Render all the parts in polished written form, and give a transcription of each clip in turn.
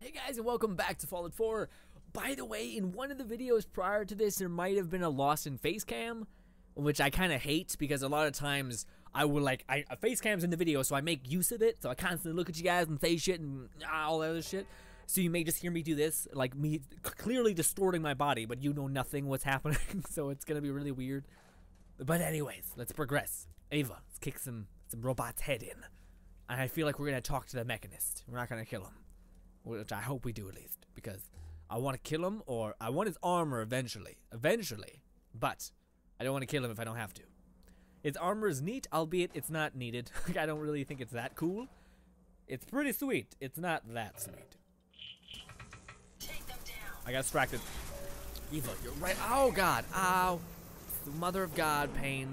Hey guys, and welcome back to Fallout 4. By the way, in one of the videos prior to this, there might have been a lost in face cam, which I kind of hate because a lot of times I will a face cam's in the video, so I make use of it. So I constantly look at you guys and say shit and all that other shit. So you may just hear me do this, like me clearly distorting my body, but you know nothing what's happening, so it's gonna be really weird. But anyways, let's progress. Ava, let's kick some robot's head in. And I feel like we're gonna talk to the mechanist. We're not gonna kill him. Which I hope we do at least, because I want to kill him, or I want his armor eventually, but I don't want to kill him if I don't have to. His armor is neat, albeit it's not needed. I don't really think it's that cool. It's pretty sweet, it's not that sweet. Take them down. I got distracted. Eva, you're right. Oh god, ow. The mother of God, pain.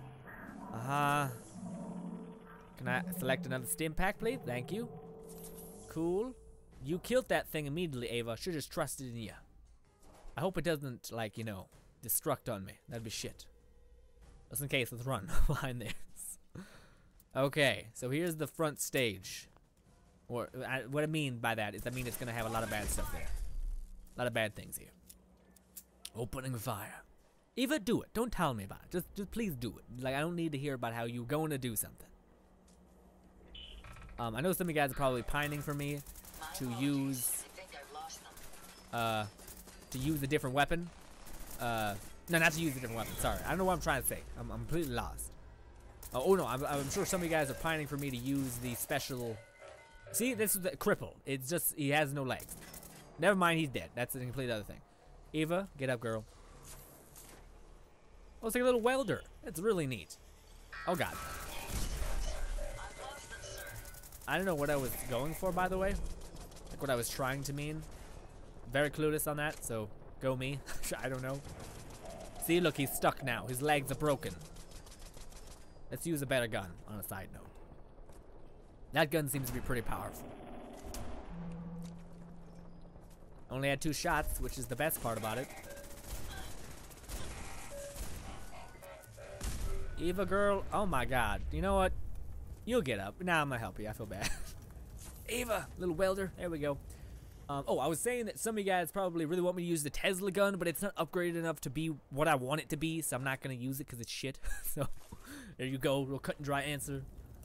Can I select another stim pack, please? Thank you. Cool. You killed that thing immediately, Ava. Should've just trusted in you. I hope it doesn't, like, you know, destruct on me. That'd be shit. Just in case, let's run behind this. Okay, so here's the front stage. Or, what I mean by that is I mean it's gonna have a lot of bad stuff there. A lot of bad things here. Opening fire. Eva, do it. Don't tell me about it. Just please do it. Like, I don't need to hear about how you're going to do something. I know some of you guys are probably pining for me to use a different weapon. No, not to use a different weapon. Sorry, I don't know what I'm trying to say. I'm completely lost. Oh no, I'm sure some of you guys are pining for me to use the special. See, this is the cripple. It's just he has no legs. Never mind, he's dead. That's a complete other thing. Eva, get up, girl. Oh, it's like a little welder. It's really neat. Oh god. I don't know what I was going for, by the way. Like what I was trying to mean. Very clueless on that, so go me. I don't know. See, look, he's stuck now. His legs are broken. Let's use a better gun, on a side note. That gun seems to be pretty powerful. Only had 2 shots, which is the best part about it. Eva girl, oh my god. You know what? You'll get up. Nah, I'm gonna help you. I feel bad. Ava, little welder. There we go. Oh, I was saying that some of you guys probably really want me to use the Tesla gun, but it's not upgraded enough to be what I want it to be, so I'm not gonna use it because it's shit. So, there you go. Real cut and dry answer.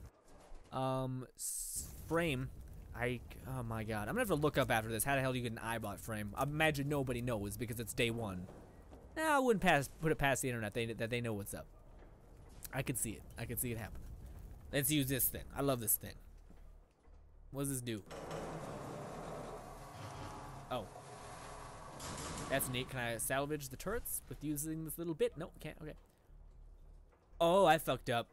Frame. Oh my god. I'm gonna have to look up after this. How the hell do you get an iBot frame? I imagine nobody knows because it's day 1. Nah, I wouldn't put it past the internet that they know what's up. I could see it. I could see it happening. Let's use this thing. I love this thing. What does this do? Oh. That's neat. Can I salvage the turrets with using this little bit? No, can't. Okay. Oh, I fucked up.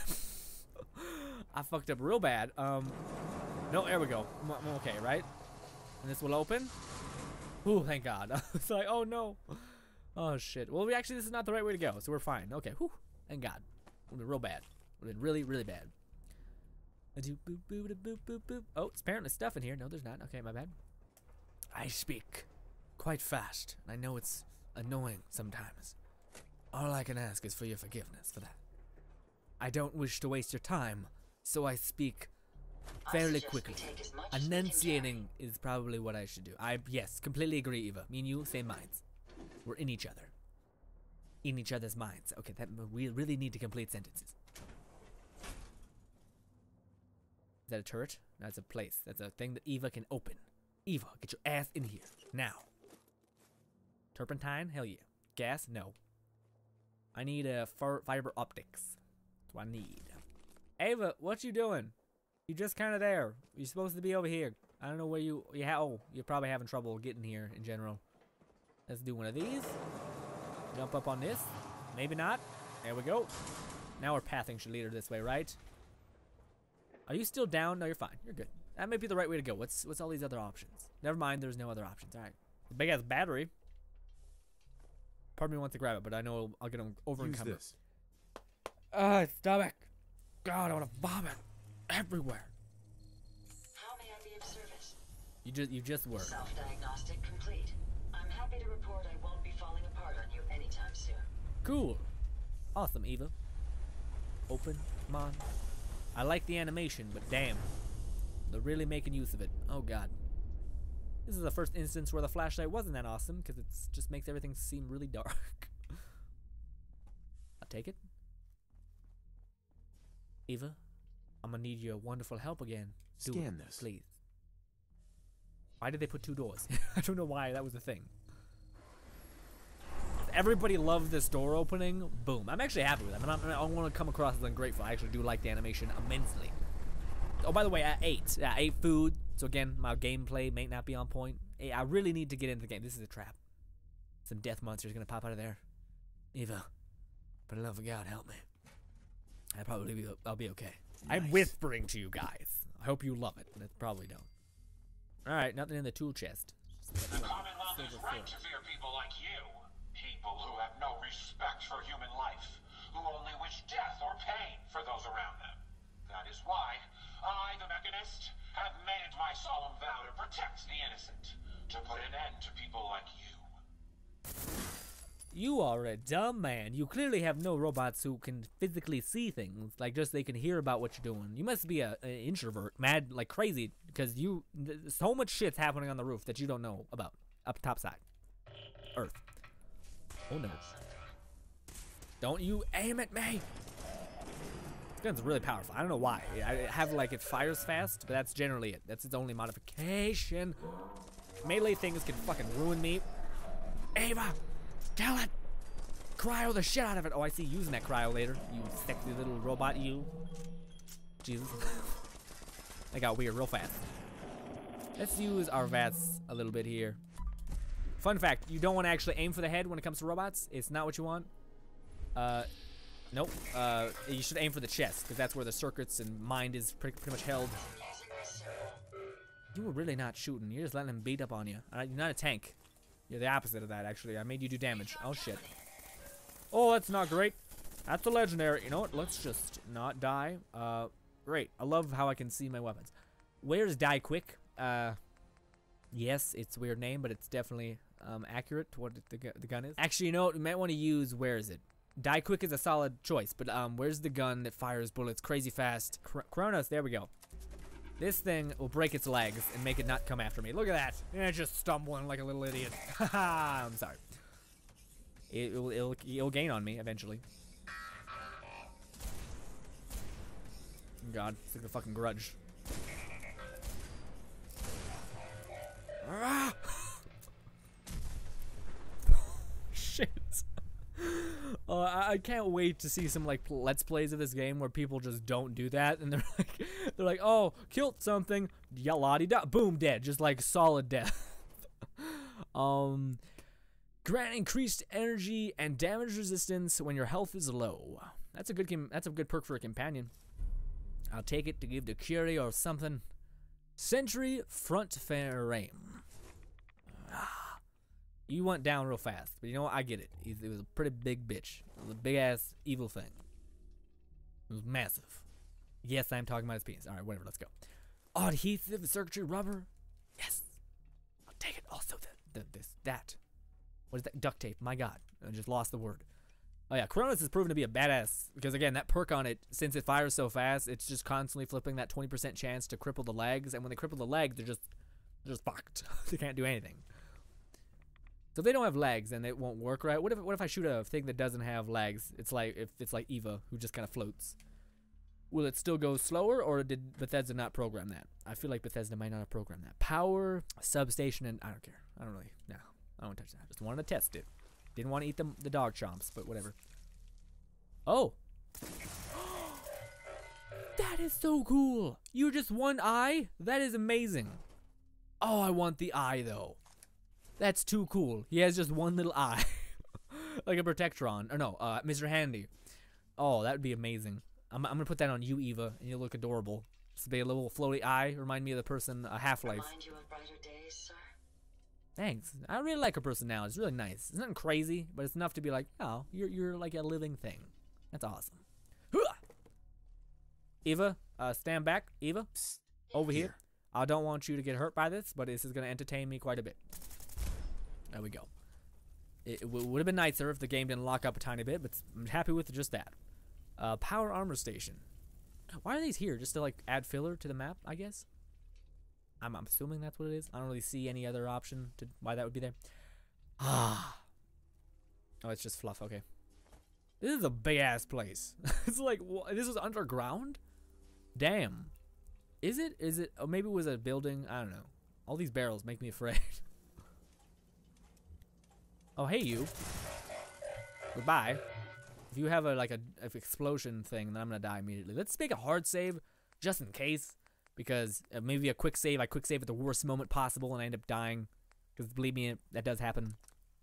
I fucked up real bad. No, there we go. I'm okay, right? And this will open. Ooh, thank God. It's like, oh no. Oh shit. Well, this is not the right way to go, so we're fine. Okay, whew. Thank God. Would have been real bad. Would have been really, really bad. Oh, it's apparently stuff in here. No, there's not. Okay, my bad. I speak quite fast. I know it's annoying sometimes. All I can ask is for your forgiveness for that. I don't wish to waste your time, so I speak fairly quickly. Enunciating is probably what I should do. Yes, completely agree, Eva. Me and you, same minds. We're in each other. In each other's minds. Okay, we really need to complete sentences. Is that a turret? No, that's a place. That's a thing that Eva can open. Eva, get your ass in here. Now. Turpentine? Hell yeah. Gas? No. I need fiber optics. That's what I need. Ava, what you doing? You just kind of there. You're supposed to be over here. I don't know where oh, you're probably having trouble getting here in general. Let's do one of these. Jump up on this. Maybe not. There we go. Now our pathing should lead her this way, right? Are you still down? No, you're fine. You're good. That might be the right way to go. What's all these other options? Never mind, there's no other options. Alright. The big ass battery. Part of me wants to grab it, but I know I'll get over encumbered. Stomach. God, I want to vomit everywhere. How may I be of service? You just were. Self-diagnostic complete. I'm happy to report I won't be falling apart on you anytime soon. Cool. Awesome, Eva. Open. Come on. I like the animation, but damn. They're really making use of it. Oh god. This is the first instance where the flashlight wasn't that awesome because it just makes everything seem really dark. I'll take it. Eva, I'm gonna need your wonderful help again. Scan this. Please. Why did they put 2 doors? I don't know why that was a thing. Everybody loved this door opening. Boom. I'm actually happy with it. I don't want to come across as ungrateful. I actually do like the animation immensely. Oh, by the way, I ate food. So again, my gameplay may not be on point. I really need to get into the game. This is a trap. Some death monsters gonna pop out of there. Eva, for the love of God, help me. I'll be okay. Nice. I'm whispering to you guys. I hope you love it. But probably don't. All right, nothing in the tool chest. The Commonwealth is right to fear people like you. People who have no respect for human life, who only wish death or pain for those around them. That is why I, the Mechanist, have made my solemn vow to protect the innocent, to put an end to people like you. You are a dumb man. You clearly have no robots who can physically see things, like just they can hear about what you're doing. You must be an introvert, mad like crazy, because so much shit's happening on the roof that you don't know about. Up top side. Earth. Oh no. Don't you aim at me! This gun's really powerful. I don't know why. I have like it fires fast, but that's generally it. That's its only modification. Melee things can fucking ruin me. Ava! Kill it! Cryo the shit out of it. Oh, I see you using that cryo later. You sexy little robot, you. Jesus. That got weird real fast. Let's use our VATS a little bit here. Fun fact, you don't want to actually aim for the head when it comes to robots. It's not what you want. Nope. You should aim for the chest, because that's where the circuits and mind is pretty much held. You were really not shooting. You're just letting him beat up on you. You're not a tank. You're the opposite of that, actually. I made you do damage. Oh, shit. Oh, that's not great. That's a legendary. You know what? Let's just not die. Great. I love how I can see my weapons. Where's Die Quick? Yes, it's a weird name, but it's definitely accurate to what the gun is. Actually, you know what? We might want to use, where is it? Die Quick is a solid choice, but where's the gun that fires bullets crazy fast? Kronos, there we go. This thing will break its legs and make it not come after me. Look at that. It's just stumbling like a little idiot. Haha, I'm sorry. It'll gain on me eventually. God, it's like a fucking grudge. Ah! Shit. I can't wait to see some like let's plays of this game where people just don't do that and they're like, oh, killed something, yeah, la-di-da, boom, dead, just like solid death. Grant increased energy and damage resistance when your health is low. That's a good perk for a companion. I'll take it to give to Curie or something. Sentry front frame. You went down real fast, but you know what? I get it. It was a pretty big bitch. It was a big ass evil thing. It was massive. Yes, I'm talking about his penis. All right, whatever. Let's go. Oh, adhesive circuitry rubber. Yes, I'll take it. Also, that. What is that? Duct tape. My God, I just lost the word. Oh yeah, Kronos has proven to be a badass because again, that perk on it, since it fires so fast, it's just constantly flipping that 20% chance to cripple the legs, and when they cripple the legs, they're just fucked. They can't do anything. So if they don't have legs, then it won't work right. What if I shoot a thing that doesn't have legs? It's like if it's like Eva, who just kind of floats. Will it still go slower, or did Bethesda not program that? I feel like Bethesda might not have programmed that. Power, substation, and I don't care. I don't really. No, I don't touch that. I just wanted to test it. Didn't want to eat the dog chomps, but whatever. Oh. That is so cool. You just one eye? That is amazing. Oh, I want the eye, though. That's too cool. He has just one little eye. Like a Protectron. Or no, Mr. Handy. Oh, that would be amazing. I'm going to put that on you, Eva, and you'll look adorable. Just be a little floaty eye. Remind me of the person, Half-Life. Remind you of brighter days, sir? Thanks. I really like her personality. It's really nice. It's nothing crazy, but it's enough to be like, oh, you're like a living thing. That's awesome. Eva, stand back. Eva, over here. I don't want you to get hurt by this, but this is going to entertain me quite a bit. There we go. It would have been nicer if the game didn't lock up a tiny bit, but I'm happy with just that. Power armor station. Why are these here? Just to like add filler to the map, I guess? I'm assuming that's what it is. I don't really see any other option to why that would be there. Ah. Oh, it's just fluff. Okay. This is a big ass place. It's like, this is underground? Damn. Is it? Is it? Oh, maybe it was a building. I don't know. All these barrels make me afraid. Oh, hey, you. Goodbye. If you have a like a explosion thing, then I'm gonna die immediately. Let's make a hard save, just in case, because maybe a quick save. I quick save at the worst moment possible, and I end up dying. Because believe me, that does happen.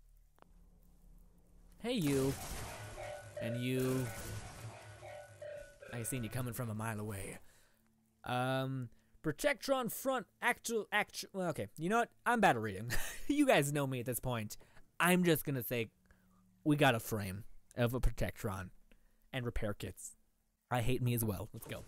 Hey, you. And you. I seen you coming from a mile away. Protectron front actual. Well, okay. You know what? I'm bad at reading. You guys know me at this point. I'm just gonna say, we got a frame of a Protectron and repair kits. I hate me as well. Let's go.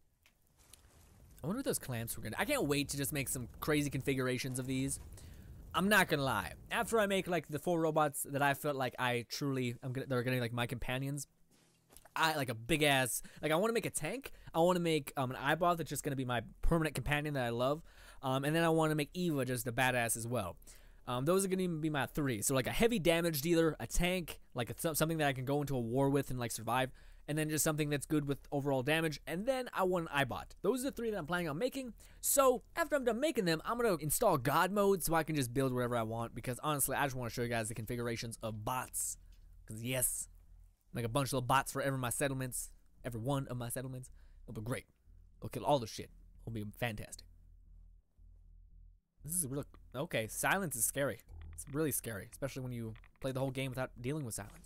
I wonder what those clamps were gonna. I can't wait to just make some crazy configurations of these. I'm not gonna lie. After I make like the 4 robots that I felt like they're gonna be like my companions. I like a big ass. Like I want to make a tank. I want to make an Eyebot that's just gonna be my permanent companion that I love. And then I want to make Eva just a badass as well. Those are gonna be my 3. So like a heavy damage dealer, a tank, like something that I can go into a war with and like survive, and then just something that's good with overall damage, and then I want an Eyebot. Those are the 3 that I'm planning on making. So after I'm done making them, I'm gonna install God mode so I can just build whatever I want, because honestly, I just want to show you guys the configurations of bots. Because yes, make a bunch of little bots for every one of my settlements. It'll be great. It'll kill all the shit. It'll be fantastic. This is really okay. Silence is scary. It's really scary, especially when you play the whole game without dealing with silence.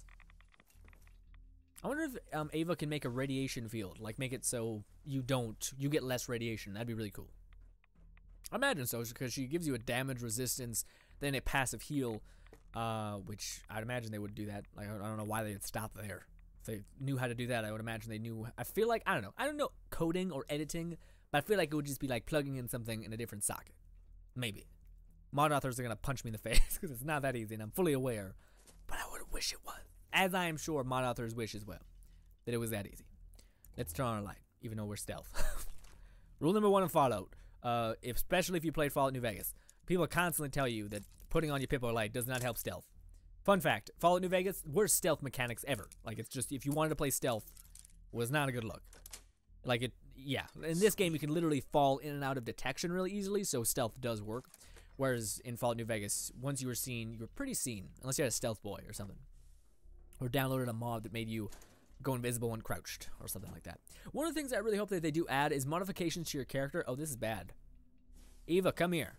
I wonder if Ava can make a radiation field, like make it so you get less radiation. That'd be really cool. I imagine so, because she gives you a damage resistance, then a passive heal, which I'd imagine they would do that. Like I don't know why they'd stop there. If they knew how to do that, I would imagine they knew. I feel like I don't know coding or editing, but I feel like it would just be like plugging in something in a different socket. Maybe. Mod authors are going to punch me in the face because it's not that easy, and I'm fully aware. But I would wish it was. As I am sure mod authors wish as well. That it was that easy. Let's turn on our light, even though we're stealth. Rule number 1 in Fallout. Especially if you played Fallout New Vegas. People constantly tell you that putting on your Pippo light does not help stealth. Fun fact. Fallout New Vegas, worst stealth mechanics ever. Like, it's just, if you wanted to play stealth, was not a good look. Like, yeah. In this game, you can literally fall in and out of detection really easily, so stealth does work. Whereas in Fallout New Vegas, once you were seen, you were pretty seen. Unless you had a stealth boy or something. Or downloaded a mod that made you go invisible and crouched, or something like that. One of the things I really hope that they do add is modifications to your character. Oh, this is bad. Eva, come here.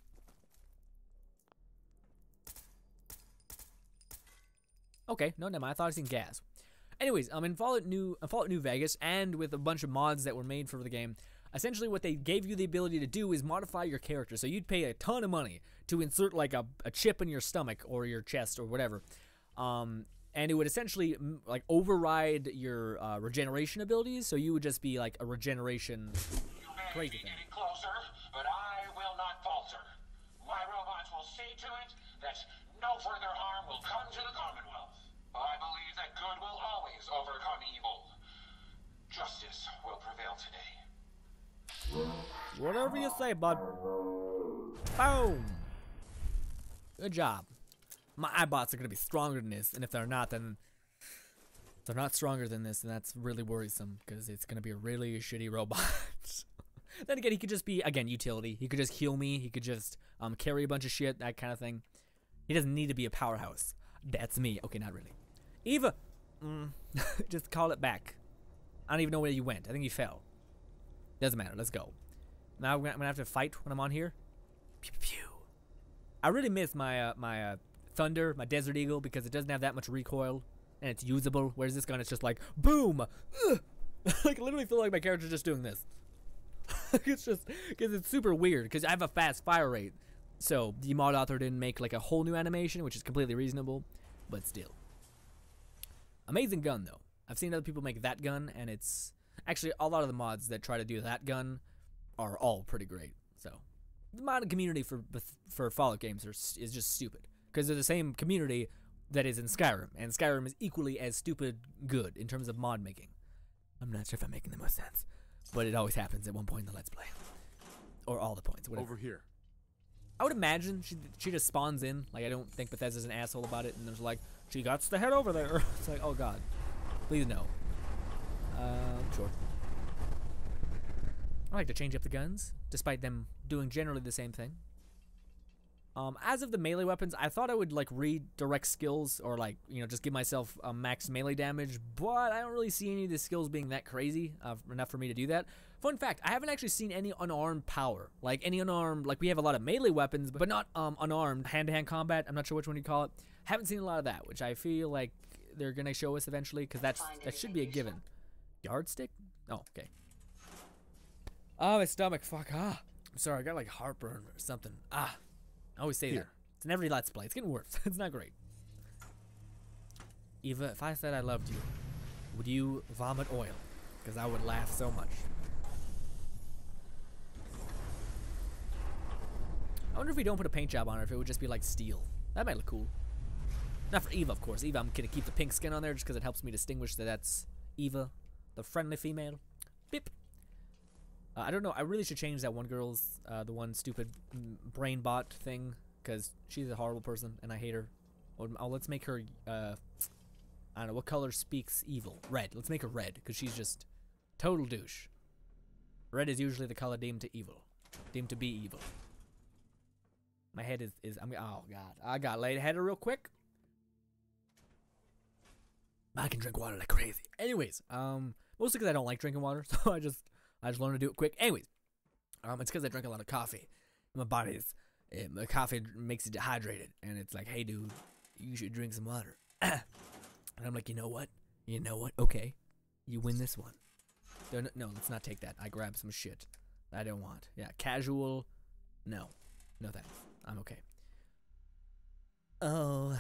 Okay, no, never mind. I thought I seen gas. Anyways, in Fallout New Vegas, and with a bunch of mods that were made for the game, essentially what they gave you the ability to do is modify your character. So you'd pay a ton of money to insert like a chip in your stomach or your chest or whatever. And it would essentially like override your regeneration abilities. So you would just be like a regeneration crazy thing. Getting closer, but I will not falter. My robots will see to it that no further harm will come to the Commonwealth. I believe that good will always overcome evil. Justice will prevail today. Whatever you say, bud. Boom. Good job. My Eyebots are going to be stronger than this, and if they're not, then they're not stronger than this, and that's really worrisome, because it's going to be a really shitty robot. Then again, he could just be, again, utility. He could just heal me. He could just carry a bunch of shit, that kind of thing. He doesn't need to be a powerhouse. That's me. Okay, not really. Eva! Just call it back. I don't even know where you went. I think you fell. Doesn't matter. Let's go. Now I'm going to have to fight when I'm on here. Pew, pew, pew. I really miss my Thunder, my Desert Eagle, because it doesn't have that much recoil, and it's usable, whereas this gun is just like, boom! Like, I literally feel like my character's just doing this. It's just, because it's super weird, because I have a fast fire rate, so the mod author didn't make, like, a whole new animation, which is completely reasonable, but still. Amazing gun, though. I've seen other people make that gun, and it's, actually, a lot of the mods that try to do that gun are all pretty great, so. The mod community for Fallout games is just stupid. Because they're the same community that is in Skyrim, and Skyrim is equally as stupid good in terms of mod making. I'm not sure if I'm making the most sense, but it always happens at one point in the Let's Play. Or all the points, whatever. Over here. I would imagine she just spawns in. Like, I don't think Bethesda's an asshole about it. And there's like, she got the head over there. It's like, oh god. Please no. Sure. I like to change up the guns, despite them doing generally the same thing. As of the melee weapons, I thought I would like redirect skills or like, you know, just give myself max melee damage, but I don't really see any of the skills being that crazy enough for me to do that. Fun fact, I haven't actually seen any unarmed power. Like any unarmed, like we have a lot of melee weapons, but not unarmed hand-to-hand combat. I'm not sure which one you call it. Haven't seen a lot of that, which I feel like they're gonna show us eventually, because that should be a given. Yardstick? Oh, okay. Oh, my stomach, fuck, I'm sorry, I got like heartburn or something. I always say that. It's in every Let's Play. It's getting worse. It's not great. Eva, if I said I loved you, would you vomit oil? Because I would laugh so much. I wonder if we don't put a paint job on her, if it would just be like steel. That might look cool. Not for Eva, of course. Eva, I'm gonna keep the pink skin on there just because it helps me distinguish that that's Eva, the friendly female. Beep. I don't know. I really should change that one girl's, the one stupid brain bot thing, because she's a horrible person and I hate her. Let's make her, I don't know, what color speaks evil? Red. Let's make her red, because she's just total douche. Red is usually the color deemed to evil. Deemed to be evil. My head is oh god. I got lightheaded real quick. I can drink water like crazy. Anyways, mostly because I don't like drinking water, so I just learned to do it quick. Anyways, it's because I drink a lot of coffee. My the coffee makes it dehydrated, and it's like, hey, dude, you should drink some water. And I'm like, you know what? Okay, you win this one. No, let's not take that. I grabbed some shit I don't want. Yeah, casual. No thanks. I'm okay. Oh.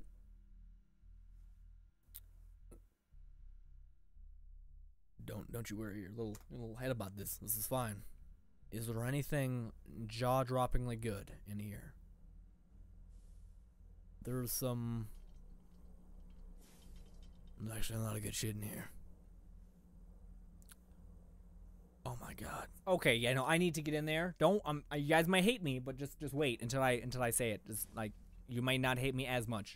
Don't you worry your little head about this. This is fine. Is there anything jaw-droppingly good in here? There's actually a lot of good shit in here. Oh my god. Okay, yeah, no, I need to get in there. Don't you guys might hate me, but just wait until I say it. Just like you might not hate me as much.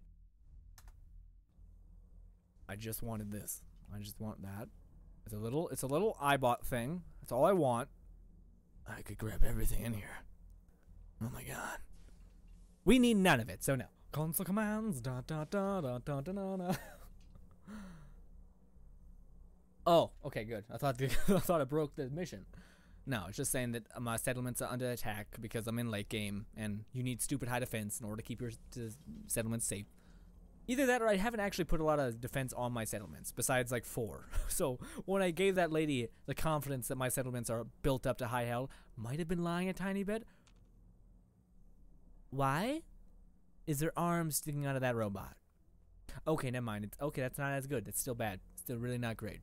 I just wanted this. I just want that. It's a little iBot thing. That's all I want. I could grab everything in here. Oh my god. We need none of it, so no. Console commands. Da da da da da da da. Oh, okay, good. I thought I broke the mission. No, it's just saying that my settlements are under attack because I'm in late game, and you need stupid high defense in order to keep your settlements safe. Either that, or I haven't actually put a lot of defense on my settlements, besides like 4. So when I gave that lady the confidence that my settlements are built up to high hell, might have been lying a tiny bit. Why? Is there arms sticking out of that robot? Okay, never mind. Okay, that's not as good. That's still bad. Still really not great.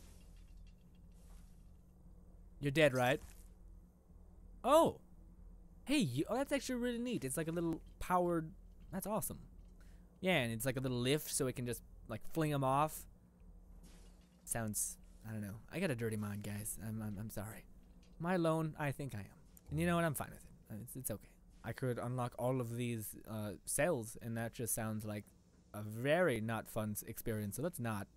You're dead, right? Oh! Hey, oh, that's actually really neat. It's like a little powered... That's awesome. Yeah, and it's like a little lift so it can just, like, fling them off. Sounds... I don't know. I got a dirty mind, guys. I'm sorry. Am I alone? I think I am. And you know what? I'm fine with it. It's okay. I could unlock all of these cells, and that just sounds like a very not fun experience, so let's not.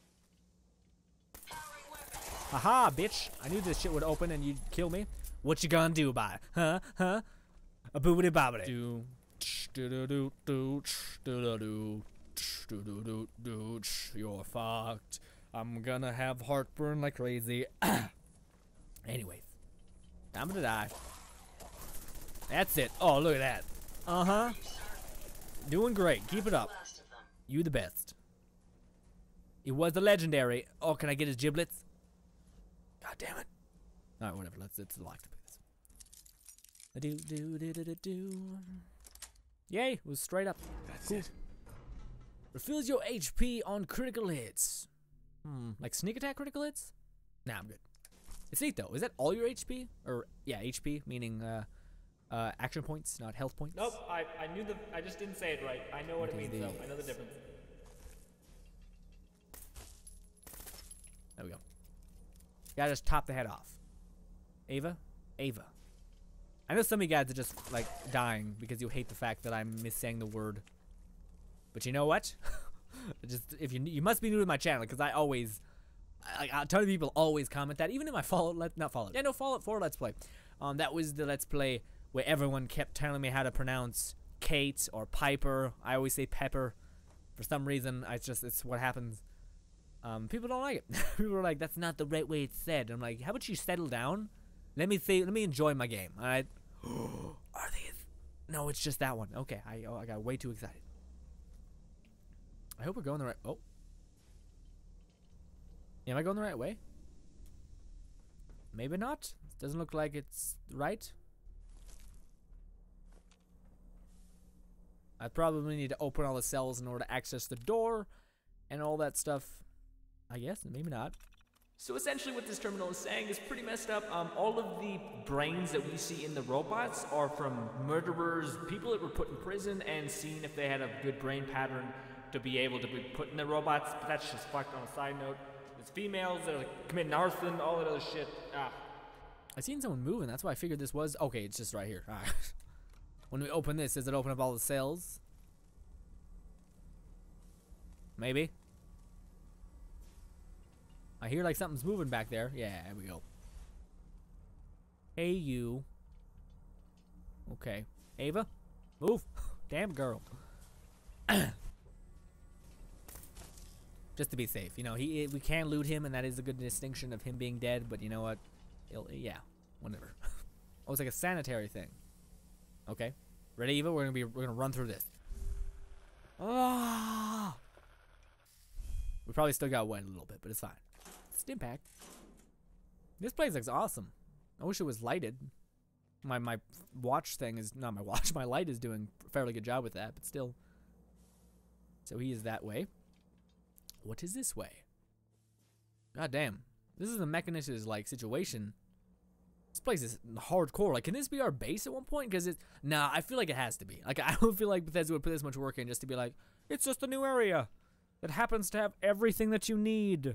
Haha, bitch! I knew this shit would open and you'd kill me. What you gonna do about it? Huh? A boobity bobbity. You're fucked. I'm gonna have heartburn like crazy. Anyways, I'm gonna die. That's it. Oh, look at that. Uh-huh. Doing great. Keep it up. You the best. It was the legendary. Oh, can I get his giblets? God damn it. Alright, whatever. Let's lock this. Yay, it was straight up. That's cool. it. Refills your HP on critical hits. Like sneak attack critical hits? Nah, I'm good. It's neat though. Is that all your HP? Or yeah, HP, meaning action points, not health points. Nope, I just didn't say it right. I know what it means though. I know the difference. There we go. Gotta just top the head off. Ava? I know some of you guys are just like dying because you hate the fact that I'm missaying the word. But you know what? Just if you must be new to my channel because I always, a ton of people always comment that, even in my Fallout 4 Let's Play. That was the Let's Play where everyone kept telling me how to pronounce Kate or Piper. I always say Pepper. For some reason, it's what happens. People don't like it. People are like, that's not the right way it's said. I'm like, how about you settle down? Let me enjoy my game. All right. Are they? No, it's just that one. Okay, I got way too excited. I hope we're going the right. Oh. Am I going the right way? Maybe not. Doesn't look like it's right. I probably need to open all the cells in order to access the door and all that stuff. I guess, maybe not. So essentially what this terminal is saying is pretty messed up. All of the brains that we see in the robots are from murderers, people that were put in prison and seen if they had a good brain pattern to be able to be put in the robots. But that's just fucked on a side note. There's females that are like committing arson, all that other shit. I seen someone moving, that's why I figured this was, okay, it's just right here. All right. When we open this, does it open up all the cells? Maybe. I hear like something's moving back there. Yeah, there we go. Hey, you. Okay. Ava? Move. Damn girl. Just to be safe. You know, we can loot him, and that is a good distinction of him being dead, but you know what? Yeah, whatever. Oh, it's like a sanitary thing. Okay. Ready, Eva? We're gonna run through this. Ah! We probably still got wet a little bit, but it's fine. Stimpack. This place looks awesome. I wish it was lighted. My watch thing is not my watch. My light is doing a fairly good job with that, but still. So he is that way. What is this way? God damn. This is a Mechanist like situation. This place is hardcore. Like, can this be our base at one point? Because it's... Nah, I feel like it has to be. Like, I don't feel like Bethesda would put this much work in just to be like, it's just a new area that happens to have everything that you need.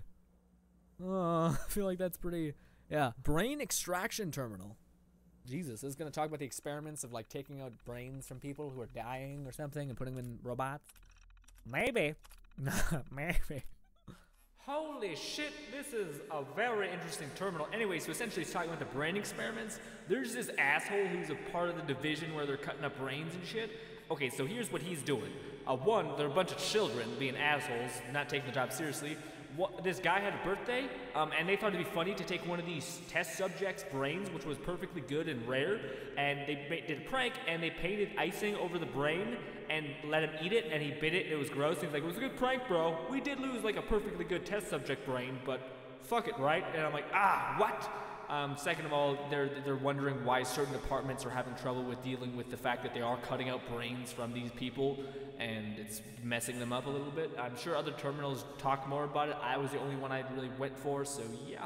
I feel like that's pretty... Yeah. Brain extraction terminal. Jesus, this is going to talk about the experiments of, like, taking out brains from people who are dying or something and putting them in robots. Maybe. Maybe. Holy shit, this is a very interesting terminal. Anyway, so essentially it's talking about the brain experiments. There's this asshole who's a part of the division where they're cutting up brains and shit. Okay, so here's what he's doing. One, there are a bunch of children being assholes, not taking the job seriously. This guy had a birthday, and they thought it'd be funny to take one of these test subjects' brains, which was perfectly good and rare, and they did a prank, and they painted icing over the brain and let him eat it, and he bit it, and it was gross. He's like, it was a good prank, bro. We did lose, like, a perfectly good test subject brain, but fuck it, right? And I'm like, what? Second of all, they're wondering why certain departments are having trouble with dealing with the fact that they are cutting out brains from these people, and it's messing them up a little bit. I'm sure other terminals talk more about it. I was the only one I really went for, so yeah.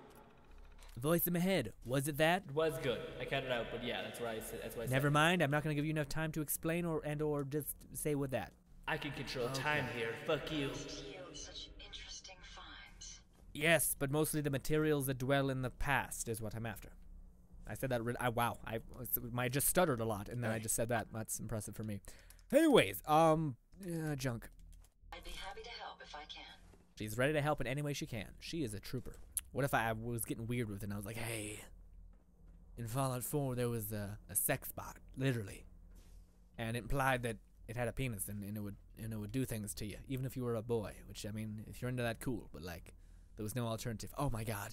Voice in my head. Was it that? It was good. I cut it out, but yeah, that's what I said. Never mind. I'm not going to give you enough time to explain or just say with that. I can control time here. Fuck you. Such interesting finds. Yes, but mostly the materials that dwell in the past is what I'm after. I said that. Wow. I just stuttered a lot, and then I just said that. That's impressive for me. Anyways, junk. I'd be happy to help if I can. She's ready to help in any way she can. She is a trooper. What if I was getting weird with it and I was like, hey, in Fallout 4 there was a sex bot, literally. And it implied that it had a penis and it would do things to you, even if you were a boy, which, I mean, if you're into that, cool, but like, there was no alternative. Oh my god.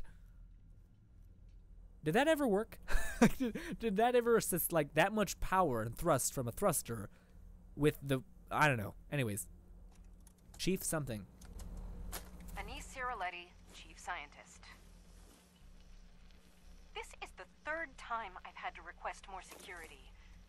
Did that ever work? did that ever assist, like, that much power and thrust from a thruster with the, I don't know. Anyways. Chief something. Anise Ciroletti, Chief Scientist. This is the third time I've had to request more security.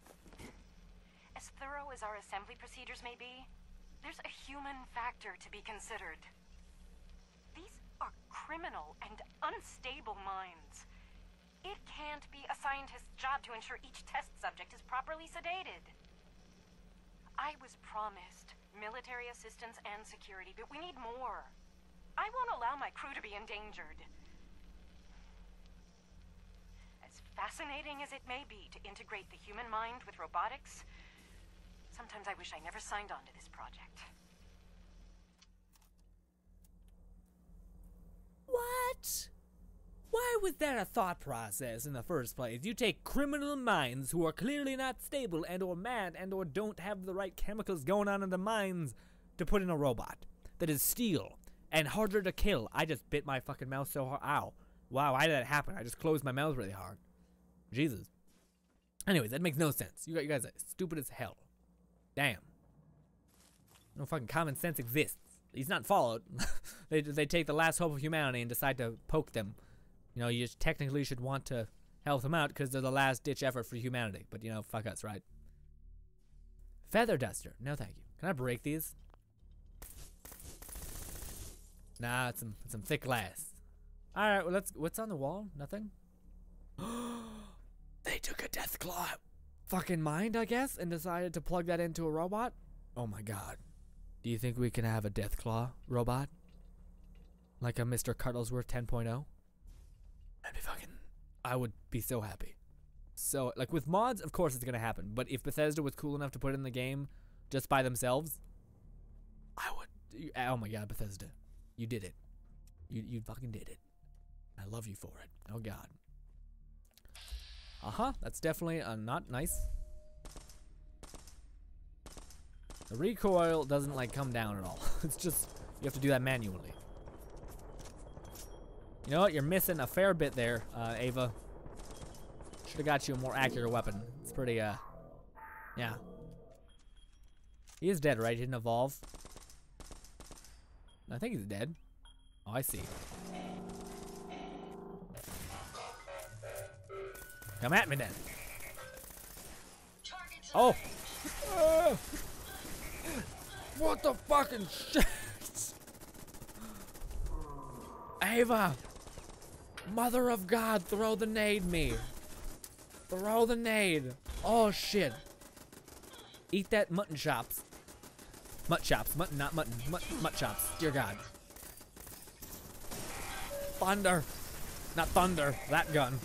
As thorough as our assembly procedures may be, there's a human factor to be considered. These are criminal and unstable minds. It can't be a scientist's job to ensure each test subject is properly sedated. I was promised military assistance and security, but we need more. I won't allow my crew to be endangered. As fascinating as it may be to integrate the human mind with robotics, sometimes I wish I never signed on to this project. What? Why was that a thought process in the first place? You take criminal minds who are clearly not stable and or mad and or don't have the right chemicals going on in the minds to put in a robot that is steel and harder to kill. I just bit my fucking mouth so hard. Ow. Wow, why did that happen? I just closed my mouth really hard. Jesus. Anyways, that makes no sense. You guys are stupid as hell. Damn. No fucking common sense exists. He's not followed. they take the last hope of humanity and decide to poke them. You know, you just technically should want to help them out because they're the last ditch effort for humanity. But, you know, fuck us, right? Feather duster. No, thank you. Can I break these? Nah, it's some thick glass. Alright, well, what's on the wall? Nothing? They took a death claw fucking mind, I guess, and decided to plug that into a robot? Oh my god. Do you think we can have a death claw robot? Like a Mr. Cuddlesworth 10.0? That'd be fucking... I would be so happy. So, like, with mods, of course it's gonna happen. But if Bethesda was cool enough to put it in the game just by themselves, I would... Oh my god, Bethesda. You did it. You fucking did it. I love you for it. Oh god. Uh-huh, that's definitely not nice. The recoil doesn't, like, come down at all. It's just, you have to do that manually. You know what? You're missing a fair bit there, Ava. Should have got you a more accurate weapon. It's pretty, yeah. He is dead, right? He didn't evolve. I think he's dead. Oh, I see. Come at me then. Oh! What the fucking shit? Ava! Mother of God, throw the nade me. Throw the nade. Oh shit. Eat that mutton chops. Mutt chops. Mutton, not mutton. Mutt chops. Dear God. Thunder. Not thunder. That gun.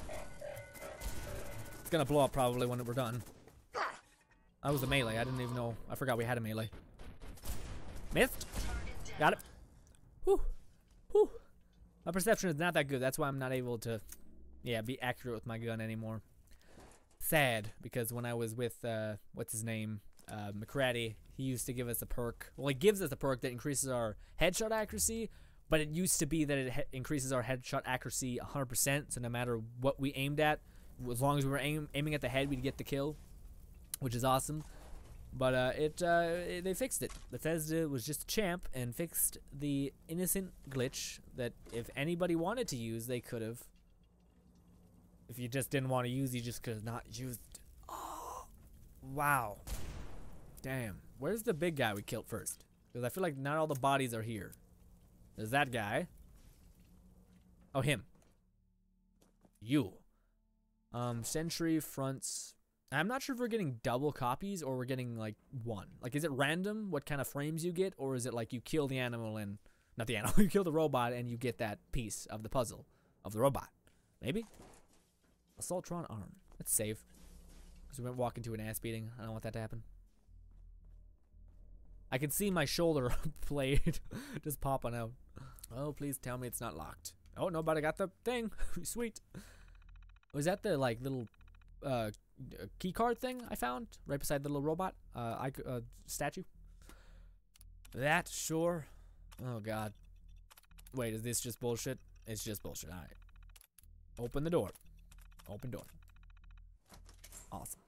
It's gonna blow up probably when we're done. That was a melee. I didn't even know. I forgot we had a melee. Missed. Got it. Whew. Whew. My perception is not that good. That's why I'm not able to, yeah, be accurate with my gun anymore. Sad, because when I was with, what's his name? McCratty, he used to give us a perk. Well, he gives us a perk that increases our headshot accuracy, but it used to be that it increases our headshot accuracy 100%, so no matter what we aimed at, as long as we were aiming at the head, we'd get the kill, which is awesome. But they fixed it. Bethesda was just a champ and fixed the innocent glitch that if anybody wanted to use, they could have. If you just didn't want to use, you just could have not used. Oh, wow. Damn. Where's the big guy we killed first? Because I feel like not all the bodies are here. There's that guy. Oh, him. You. Sentry fronts. I'm not sure if we're getting double copies or we're getting like one. Like, is it random what kind of frames you get, or is it like you kill the animal and not the animal, you kill the robot and you get that piece of the puzzle of the robot? Maybe. Assaultron arm. Let's save. Because we went walk into an ass beating. I don't want that to happen. I can see my shoulder blade just popping out. Oh, please tell me it's not locked. Oh, nobody got the thing. Sweet. Was that the like little key card thing I found right beside the little robot statue? That sure. Oh god. Wait, is this just bullshit? It's just bullshit. All right. Open the door. Open door. Awesome.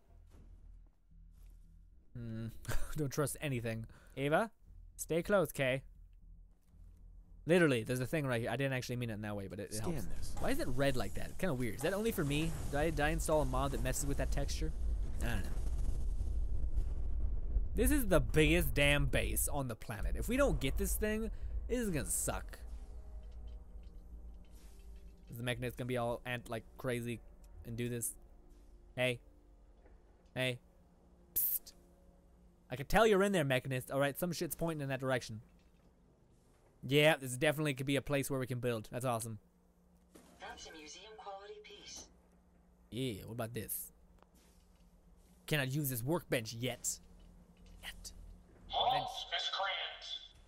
Don't trust anything. Ava, stay close, Kay. Literally, there's a thing right here. I didn't actually mean it in that way, but it helps. This. Why is it red like that? It's kind of weird. Is that only for me? Did I install a mod that messes with that texture? I don't know. This is the biggest damn base on the planet. If we don't get this thing, this is gonna suck. Is the Mechanist gonna be all like crazy and do this? Hey. Hey. Psst. I can tell you're in there, Mechanist. Alright, some shit's pointing in that direction. Yeah, this definitely could be a place where we can build. That's awesome. That's a museum quality piece. Yeah, what about this? Cannot use this workbench yet. Halt, miscreant!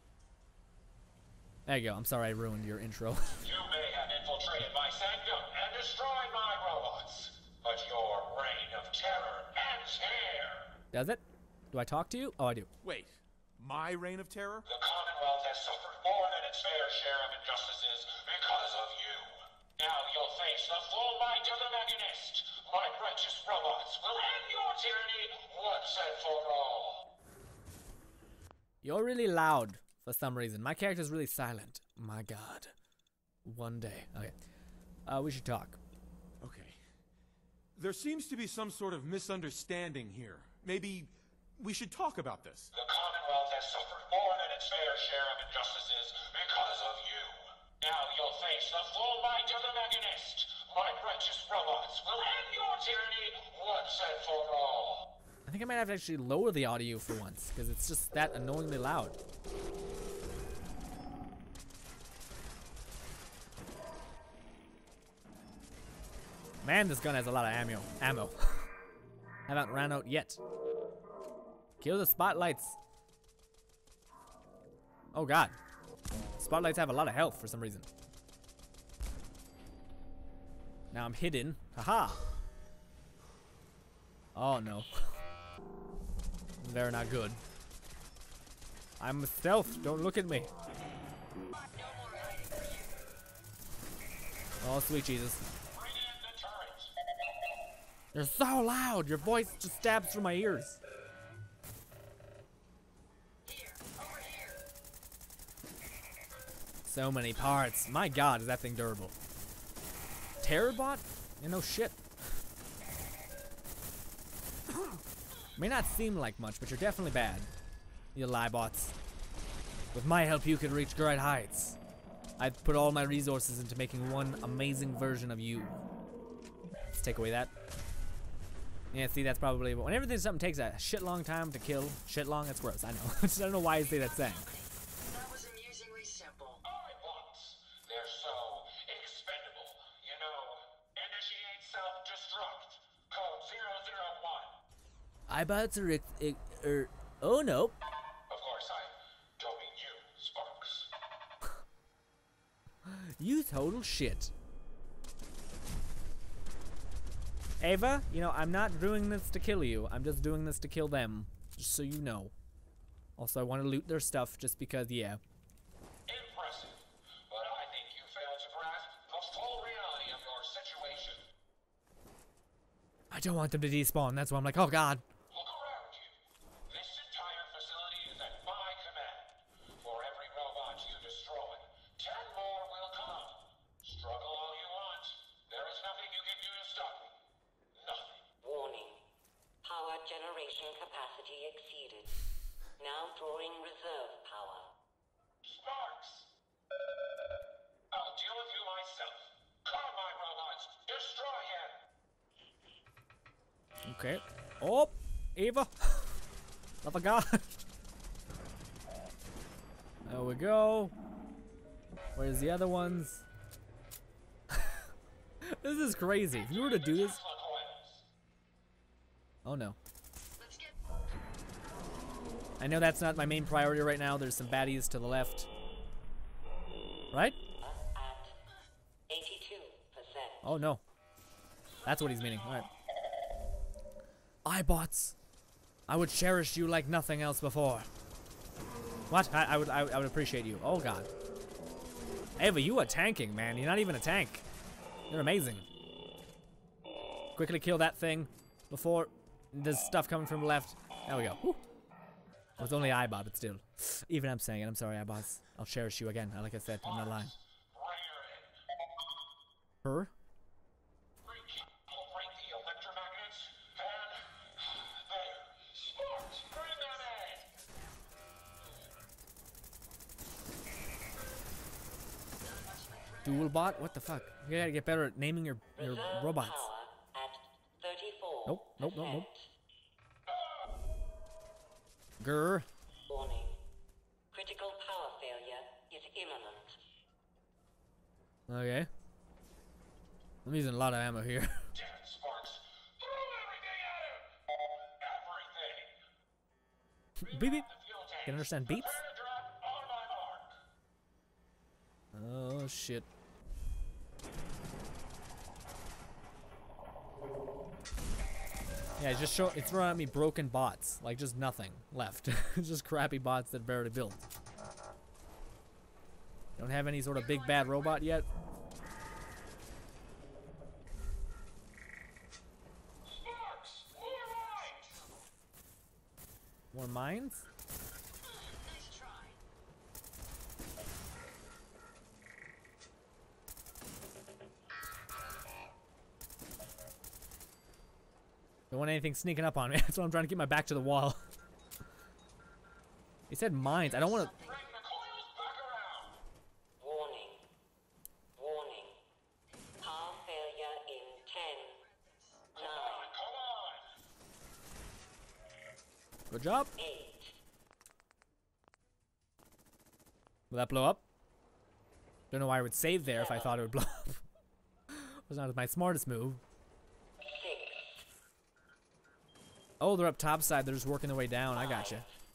There you go. I'm sorry I ruined your intro. You may have infiltrated my sanctum and destroyed my robots, but your reign of terror ends here! Does it? Do I talk to you? Oh, I do. Wait, my reign of terror? The Commonwealth has suffered more than its fair share of injustices because of you. Now you'll face the full might of the Mechanist. My righteous robots will end your tyranny once and for all. You're really loud for some reason. My character's really silent. My god. One day. Okay. We should talk. Okay. There seems to be some sort of misunderstanding here. Maybe we should talk about this. The Commonwealth has suffered more than its fair share of injustices because of you. Now you'll face the full might of the Mechanist. My righteous robots will end your tyranny once and for all. I think I might have to actually lower the audio for once, because it's just that annoyingly loud. Man, this gun has a lot of ammo. Haven't ran out yet. Kill the spotlights. Oh god. Spotlights have a lot of health for some reason. Now I'm hidden. Haha. Oh no. They're not good. I'm stealth. Don't look at me. Oh, sweet Jesus. Bring in the turret. You're so loud. Your voice just stabs through my ears. So many parts. My god, is that thing durable. Terrorbot? Yeah, no shit. May not seem like much, but you're definitely bad. You lie bots. With my help, you can reach great heights. I've put all my resources into making one amazing version of you. Let's take away that. Yeah, see, that's probably whenever something takes a shit long time to kill. Shit long, that's gross. I know. I don't know why I say that saying. That was amusingly simple. iBots. They're so expendable. You know, initiate self-destruct. Code 001. iBots are oh no. Of course, I don't mean you, Sparks. You total shit. Ava, you know, I'm not doing this to kill you. I'm just doing this to kill them. Just so you know. Also, I want to loot their stuff just because, yeah. Impressive. But I think you failed to grasp the full reality of your situation. I don't want them to despawn. That's why I'm like, oh god. Look around you. This entire facility is at my command. For every robot you destroy, 10 more will come. Struggle all you want. There is nothing you can do to stop me. Nothing. Warning. Power generation capacity exceeded. Now drawing reserve power. Sparks! I'll deal with you myself. Come, my robots. Destroy him. Okay. Oh, Ava. Oh my god. There we go. Where's the other ones? This is crazy. If you were to do this. Tesla coils. Oh no. Let's get I know that's not my main priority right now. There's some baddies to the left. Right? At 82%. Oh no. That's what he's meaning. Alright. iBots. I would cherish you like nothing else before. What? I would appreciate you. Oh god. Ava, you are tanking, man. You're not even a tank. You're amazing. Quickly kill that thing before there's stuff coming from the left. There we go. Whew. It was only iBot, but still. Even I'm saying it. I'm sorry, iBots. I'll cherish you again. Like I said, I'm not lying. Bring her in. Her? We'll break the electromagnets. And there. Sparks, bring them in. Dual bot? What the fuck? You gotta get better at naming your Reserve robots. power at 34%. Nope. Grr. Warning. Critical power failure is imminent. Okay. I'm using a lot of ammo here. Damn it, Sparks. Beep beep. Can understand beeps? Oh shit. Yeah, it's throwing at me broken bots. Like just nothing left. Just crappy bots that barely built. Don't have any sort of big bad robot yet. More mines? Don't want anything sneaking up on me. That's why I'm trying to keep my back to the wall. He said mines. I don't want to. Warning. Warning. Power failure in 10, 9, Good job. 8. Will that blow up? Don't know why I would save there if I thought it would blow up. Was not my smartest move. Oh, they're up top side. They're just working their way down. I gotcha.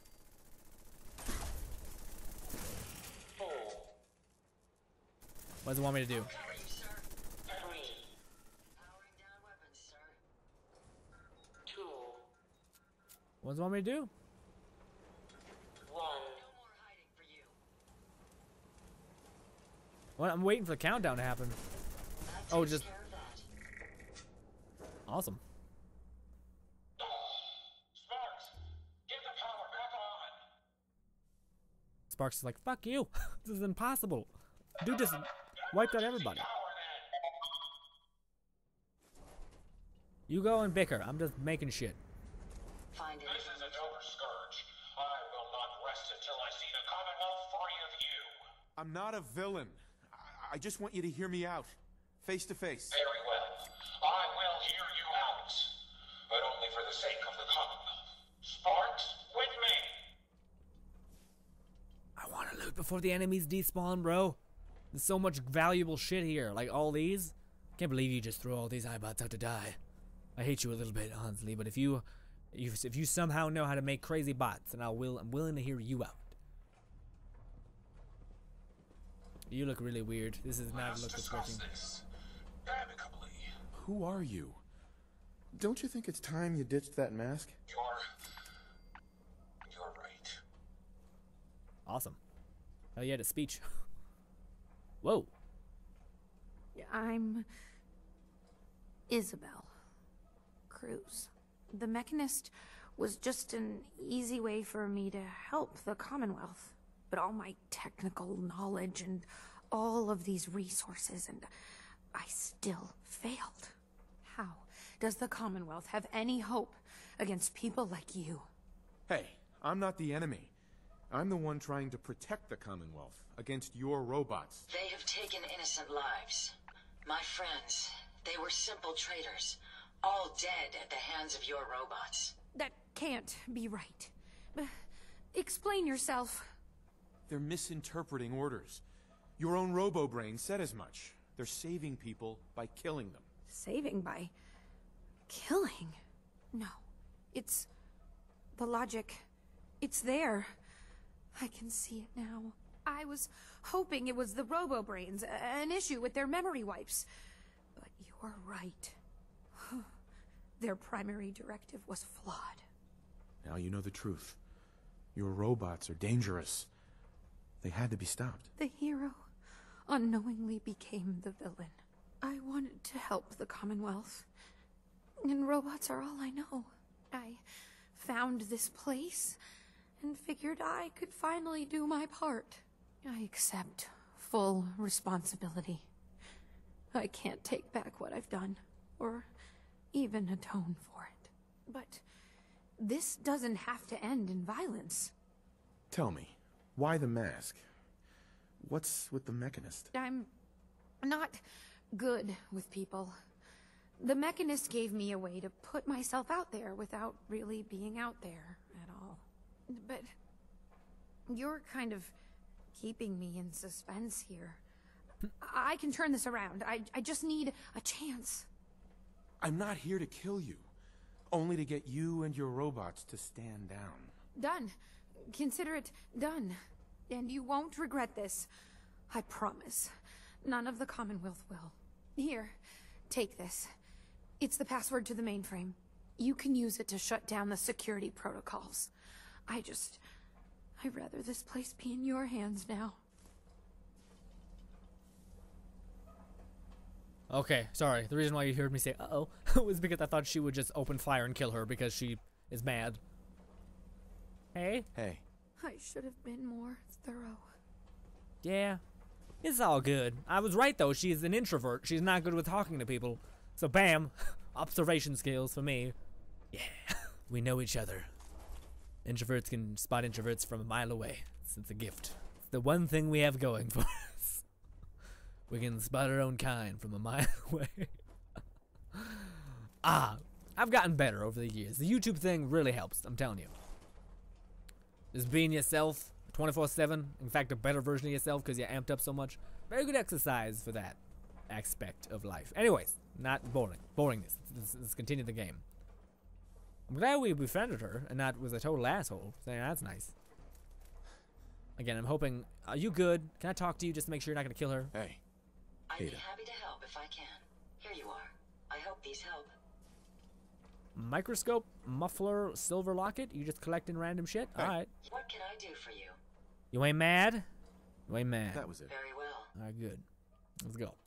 4. What does it want me to do? 3. Powering down weapons, sir. 2. What does it want me to do? 1. No more hiding for you. What? I'm waiting for the countdown to happen. That Oh, takes just care of that. awesome. Sparks, get the power back on. Sparks is like, fuck you. This is impossible. Dude just wiped out everybody. You go and bicker. I'm just making shit. Find it. This is a Dover Scourge. I will not rest until I see the Commonwealth free of you. I'm not a villain. I just want you to hear me out. Face to face. Very well. I will hear you out. But only for the sake of the Commonwealth. Sparks, with me. I want to loot before the enemies despawn, bro. There's so much valuable shit here. Like all these. Can't believe you just throw all these iBots out to die. I hate you a little bit, honestly, but if you somehow know how to make crazy bots, then I'm willing to hear you out. You look really weird. This is not Let's look that's discuss working. this amicably. Who are you? Don't you think it's time you ditched that mask? You're right. Awesome. Oh, you had a speech. Whoa. I'm Isabel Cruz. The Mechanist was just an easy way for me to help the Commonwealth. But all my technical knowledge and all of these resources, and I still failed. How does the Commonwealth have any hope against people like you? Hey, I'm not the enemy. I'm the one trying to protect the Commonwealth against your robots. They have taken innocent lives. My friends, they were simple traitors, all dead at the hands of your robots. That can't be right. Explain yourself. They're misinterpreting orders. Your own robo-brain said as much. They're saving people by killing them. Saving by killing? No. It's the logic. It's there. I can see it now. I was hoping it was the robo-brains, an issue with their memory wipes. But you're right. Their primary directive was flawed. Now you know the truth. Your robots are dangerous. They had to be stopped. The hero unknowingly became the villain. I wanted to help the Commonwealth, and robots are all I know. I found this place and figured I could finally do my part. I accept full responsibility. I can't take back what I've done, or even atone for it. But this doesn't have to end in violence. Tell me, why the mask? What's with the Mechanist? I'm not good with people. The Mechanist gave me a way to put myself out there without really being out there at all. But you're kind of keeping me in suspense here. I can turn this around. I just need a chance. I'm not here to kill you. Only to get you and your robots to stand down. Done. Consider it done. And you won't regret this. I promise. None of the Commonwealth will. Here, take this. It's the password to the mainframe. You can use it to shut down the security protocols. I'd rather this place be in your hands now. Okay, sorry. The reason why you heard me say uh-oh was because I thought she would just open fire and kill her because she is mad. Hey? Hey. I should have been more thorough. Yeah. It's all good. I was right, though. She's an introvert. She's not good with talking to people. So, bam. Observation skills for me. Yeah. We know each other. Introverts can spot introverts from a mile away. It's a gift. It's the one thing we have going for us. We can spot our own kind from a mile away. I've gotten better over the years. The YouTube thing really helps, I'm telling you. Just being yourself 24/7. In fact, a better version of yourself because you're amped up so much. Very good exercise for that aspect of life. Anyways, not boring. Boringness. Let's continue the game. I'm glad we befriended her and not was a total asshole. So yeah, that's nice. Again, I'm hoping. Are you good? Can I talk to you just to make sure you're not going to kill her? Hey. I'd be happy to help if I can. Here you are. I hope these help. Microscope, muffler, silver locket. You just collecting random shit? Hey. Alright. What can I do for you? You ain't mad? You ain't mad. That was it. Very well. Alright, good. Let's go.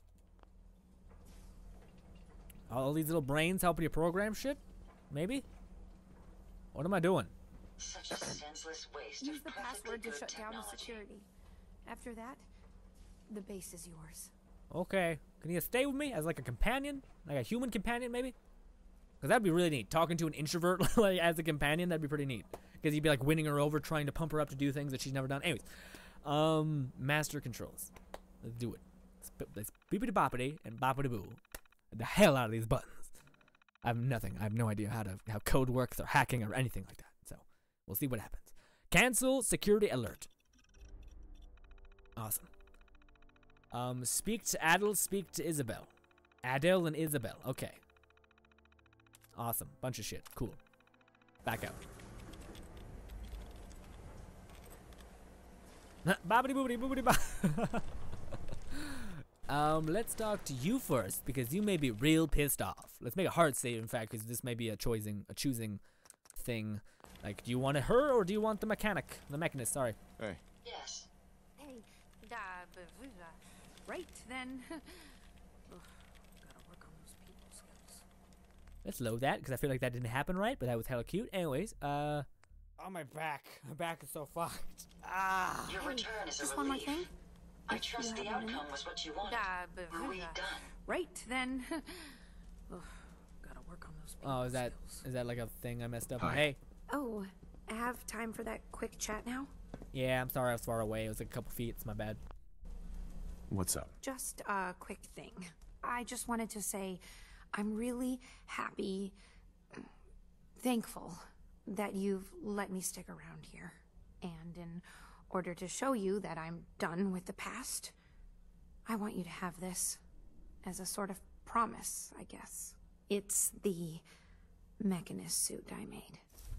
All these little brains helping you program shit? Maybe? What am I doing? Such a senseless waste Use of the perfectly password to good shut down the technology. security. After that, the base is yours. Okay. Can you stay with me as like a companion? Like a human companion, maybe? Because that'd be really neat. Talking to an introvert like as a companion, that'd be pretty neat. Because you'd be like winning her over, trying to pump her up to do things that she's never done. Anyways, master controls. Let's do it. Let's beepity boppity and boppity boo. The hell out of these buttons. I have nothing. I have no idea how code works or hacking or anything like that. So we'll see what happens. Cancel security alert. Awesome. Speak to Adele. Speak to Isabel. Adele and Isabel. Okay. Awesome. Bunch of shit. Cool. Back out. Bobbity boobity boobity bop. Let's talk to you first because you may be real pissed off. Let's make a hard save, in fact, because this may be a choosing thing. Like, do you want her or do you want the mechanist? Sorry. Hey. Yes. Hey, right then. Gotta work on those people skills. Let's load that because I feel like that didn't happen right, but that was hella cute. Anyways, oh my back is so fucked. Your return is a Just one more relief. thing. I trust the outcome was what you wanted. Are we done? Right then. Gotta work on those people Oh, skills. is that like a thing I messed up on? Hi. Hey. Oh, have time for that quick chat now? Yeah, I'm sorry I was far away. It was like a couple feet. It's my bad. What's up? Just a quick thing. I just wanted to say I'm really happy, thankful that you've let me stick around here. And in order to show you that I'm done with the past, I want you to have this as a sort of promise, I guess. It's the mechanist suit I made.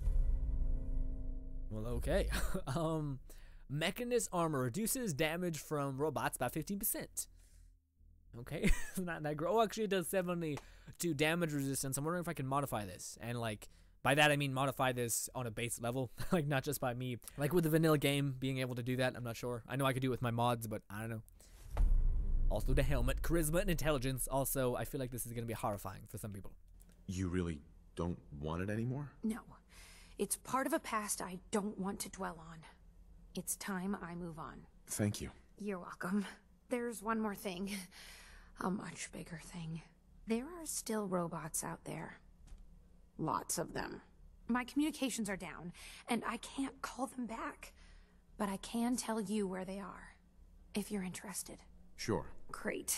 Well, okay. Mechanist armor reduces damage from robots by 15%. Okay, not that great. Oh, actually, it does 72 damage resistance. I'm wondering if I can modify this. And, like, by that I mean modify this on a base level. Like, not just by me. Like, with the vanilla game, being able to do that, I'm not sure. I know I could do it with my mods, but I don't know. Also, the helmet, charisma, and intelligence. Also, I feel like this is going to be horrifying for some people. You really don't want it anymore? No, it's part of a past I don't want to dwell on. It's time I move on. Thank you. You're welcome. There's one more thing. A much bigger thing. There are still robots out there. Lots of them. My communications are down, and I can't call them back. But I can tell you where they are, if you're interested. Sure. Great.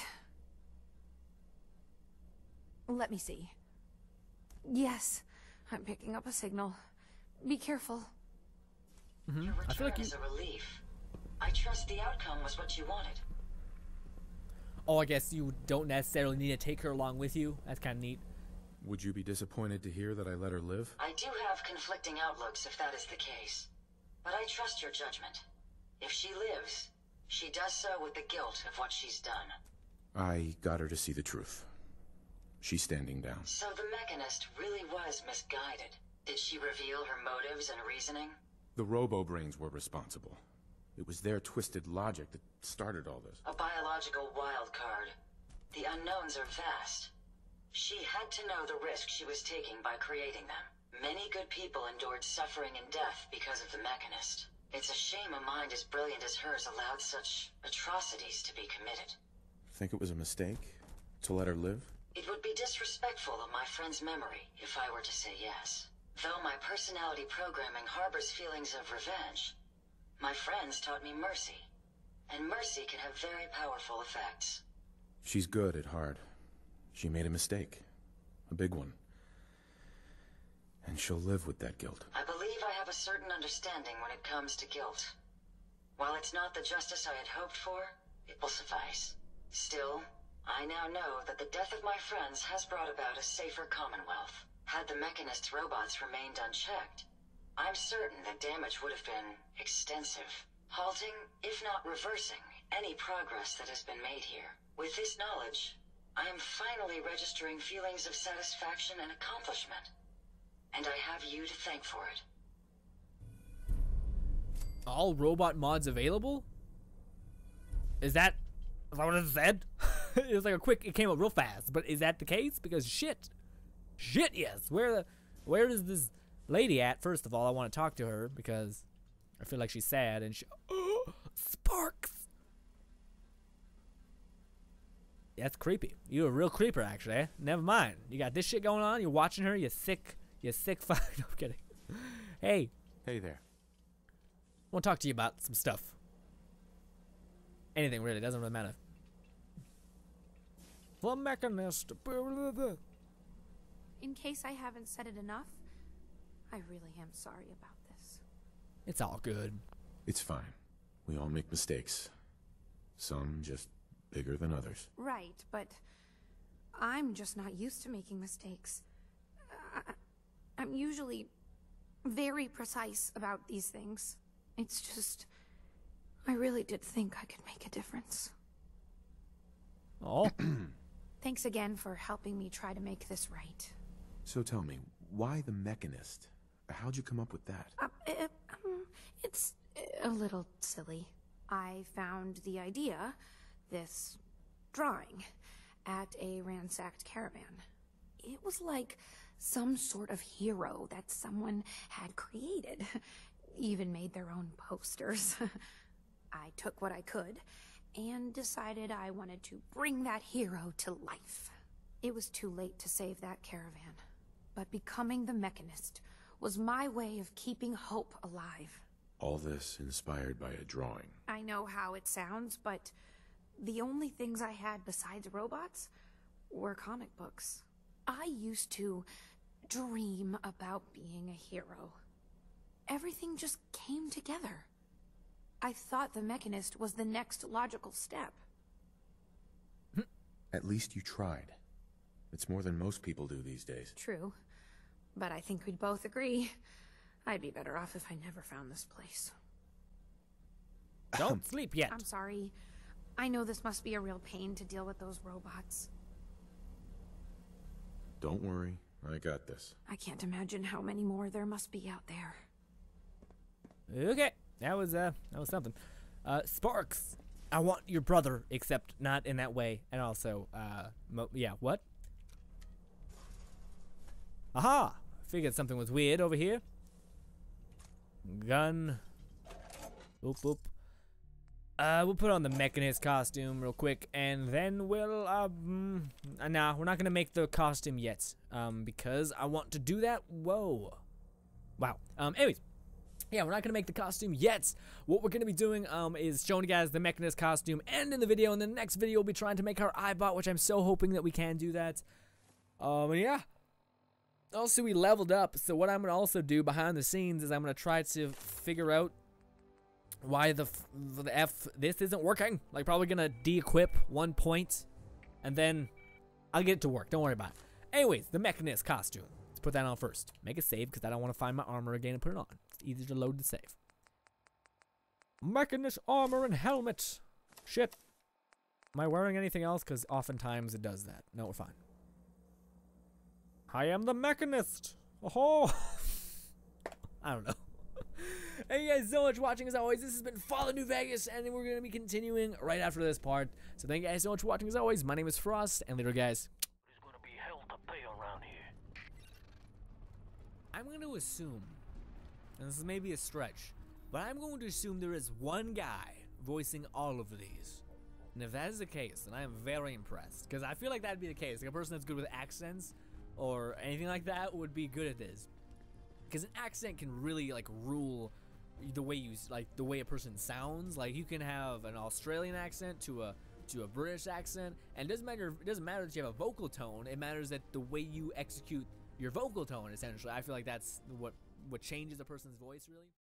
Let me see. Yes, I'm picking up a signal. Be careful. Your I feel like return is a relief. I trust the outcome was what you wanted. Oh, I guess you don't necessarily need to take her along with you. That's kind of neat. Would you be disappointed to hear that I let her live? I do have conflicting outlooks if that is the case. But I trust your judgment. If she lives, she does so with the guilt of what she's done. I got her to see the truth. She's standing down. So the Mechanist really was misguided. Did she reveal her motives and reasoning? The Robo-Brains were responsible. It was their twisted logic that started all this. A biological wild card. The unknowns are vast. She had to know the risk she was taking by creating them. Many good people endured suffering and death because of the Mechanist. It's a shame a mind as brilliant as hers allowed such atrocities to be committed. Think it was a mistake? To let her live? It would be disrespectful of my friend's memory if I were to say yes. Though my personality programming harbors feelings of revenge, my friends taught me mercy. And mercy can have very powerful effects. She's good at heart. She made a mistake. A big one. And she'll live with that guilt. I believe I have a certain understanding when it comes to guilt. While it's not the justice I had hoped for, it will suffice. Still, I now know that the death of my friends has brought about a safer Commonwealth. Had the Mechanist's robots remained unchecked, I'm certain that damage would have been extensive, halting, if not reversing, any progress that has been made here. With this knowledge, I am finally registering feelings of satisfaction and accomplishment. And I have you to thank for it. All robot mods available? Is that what it said? It was like it came up real fast, but is that the case? Because shit, yes. Where is this lady at? First of all, I want to talk to her because I feel like she's sad and Sparks. That's creepy. You're a real creeper, actually. Eh? Never mind. You got this shit going on. You're watching her. You sick fuck. No, I'm kidding. Hey. Hey there. I want to talk to you about some stuff. Anything really. Doesn't really matter. The Mechanist. In case I haven't said it enough, I really am sorry about this. It's all good. It's fine. We all make mistakes. Some just bigger than others. Right, but I'm just not used to making mistakes. I'm usually very precise about these things. It's just, I really did think I could make a difference. Oh. Thanks again for helping me try to make this right. So tell me, why the Mechanist? How'd you come up with that? It's a little silly. I found the idea, this drawing, at a ransacked caravan. It was like some sort of hero that someone had created. Even made their own posters. I took what I could and decided I wanted to bring that hero to life. It was too late to save that caravan, but becoming the Mechanist was my way of keeping hope alive. All this inspired by a drawing. I know how it sounds, but the only things I had besides robots were comic books. I used to dream about being a hero. Everything just came together. I thought the Mechanist was the next logical step. At least you tried. It's more than most people do these days. True. But I think we'd both agree I'd be better off if I never found this place. Don't sleep yet. I'm sorry. I know this must be a real pain to deal with those robots. Don't worry, I got this. I can't imagine how many more there must be out there. Okay, that was something. Sparks, I want your brother, except not in that way. And also, yeah, what? Aha! Figured something was weird over here. Gun. Oop, oop. We'll put on the Mechanist costume real quick, and then we'll, nah, we're not gonna make the costume yet, because I want to do that. Whoa. Wow. Anyways. Yeah, we're not gonna make the costume yet. What we're gonna be doing, is showing you guys the Mechanist costume and in the video, and the next video we'll be trying to make our iBot, which I'm so hoping that we can do that. And yeah. Also, we leveled up, so what I'm gonna also do behind the scenes is I'm gonna try to figure out why the F this isn't working. Like, probably gonna de-equip one point, and then I'll get it to work. Don't worry about it. Anyways, the Mechanist costume. Let's put that on first. Make a save because I don't want to find my armor again and put it on. It's easy to load the save. Mechanist armor and helmet. Shit. Am I wearing anything else? Because oftentimes it does that. No, we're fine. I am the Mechanist. Oh, I don't know. Thank you guys so much for watching. As always, this has been Fallout New Vegas, and we're going to be continuing right after this part. So thank you guys so much for watching. As always, my name is Frost, and later, guys. There's going to be hell to pay around here. I'm going to assume, and this is maybe a stretch, but I'm going to assume there is one guy voicing all of these. And if that is the case, then I am very impressed. Because I feel like that'd be the case. Like a person that's good with accents or anything like that would be good at this. Because an accent can really like rule the way you the way a person sounds. Like you can have an Australian accent to a British accent, and it doesn't matter that you have a vocal tone. It matters that the way you execute your vocal tone. Essentially, I feel like that's what changes a person's voice really.